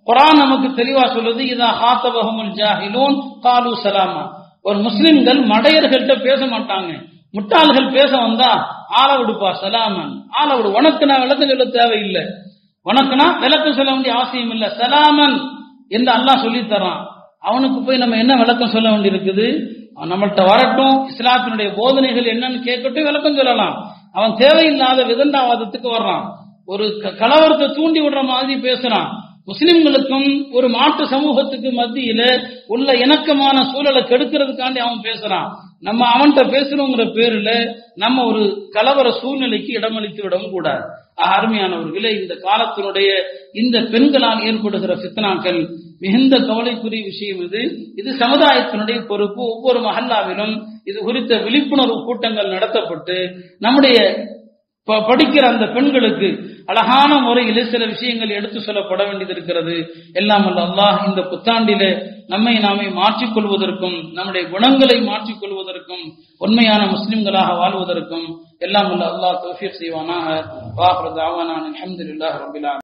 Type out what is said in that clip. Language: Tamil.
குர்ஆன் நமக்கு தெளிவா சொல்லுது, இதா ஹாத்தபஹுமுல் ஜாஹிலூன் காலு சலாமா. ஒரு முஸ்லிம்கள் மடையர்கள்ட்ட பேச மாட்டாங்க. முட்டாள்கள் பேச வந்தா ஆள விடுப்பா சலாமன், ஆள விடு, உனக்கு நான் விளக்கம் சொல்ல தேவையில்லை, உனக்குனா விளக்கம் சொல்ல வேண்டிய அவசியம் இல்லை, சலாமன் என்று அல்லாஹ் சொல்லி தரான். அவனுக்கு போய் நம்ம என்ன விளக்கம் சொல்ல வேண்டி இருக்குது? நம்மள்கிட்ட வரட்டும், இஸ்லாத்தினுடைய போதனைகள் என்னன்னு கேட்கட்டும், விளக்கம் சொல்லலாம். அவன் தேவையில்லாத விதண்டாவாதத்துக்கு வர்றான், ஒரு கலவரத்தை தூண்டி விடுற மாதிரி பேசுறான். முஸ்லிம்களுக்கும் ஒரு மாற்று சமூகத்துக்கு மத்தியில உள்ள இணக்கமான சூழலை கெடுக்கிறதுக்காண்டி அவன் பேசுறான். நம்ம அவன்கிட்ட பேசுறோங்கிற பேருல நம்ம ஒரு கலவர சூழ்நிலைக்கு இடமளித்து விடவும் கூடாது. அருமையானவர்களே, இந்த காலத்தினுடைய இந்த பெண்களால் ஏற்படுகிற ஃபித்னாக்கள் மிகுந்த கவலைக்குரிய விஷயம். இது சமுதாயத்தினுடைய பொறுப்பு. ஒவ்வொரு மஹல்லாவிலும் இது குறித்த விழிப்புணர்வு கூட்டங்கள் நடத்தப்பட்டு நம்முடைய படிக்கிற அந்த பெண்களுக்கு அழகான முறையில் சில விஷயங்கள் எடுத்து சொல்லப்பட வேண்டியது இருக்கிறது. எல்லாம் வல்ல அல்லாஹ் இந்த புத்தாண்டிலே நம்மை நாமே மாற்றிக்கொள்வதற்கும் நம்முடைய குணங்களை மாற்றிக்கொள்வதற்கும் உண்மையான முஸ்லிம்களாக வாழ்வதற்கும் எல்லாம் வல்ல அல்லாஹ் தௌஃபீக் செய்வானாக. வா ஆகிரு தஅவானா அல்ஹம்துலில்லாஹி ரப்பில் ஆலமீன்.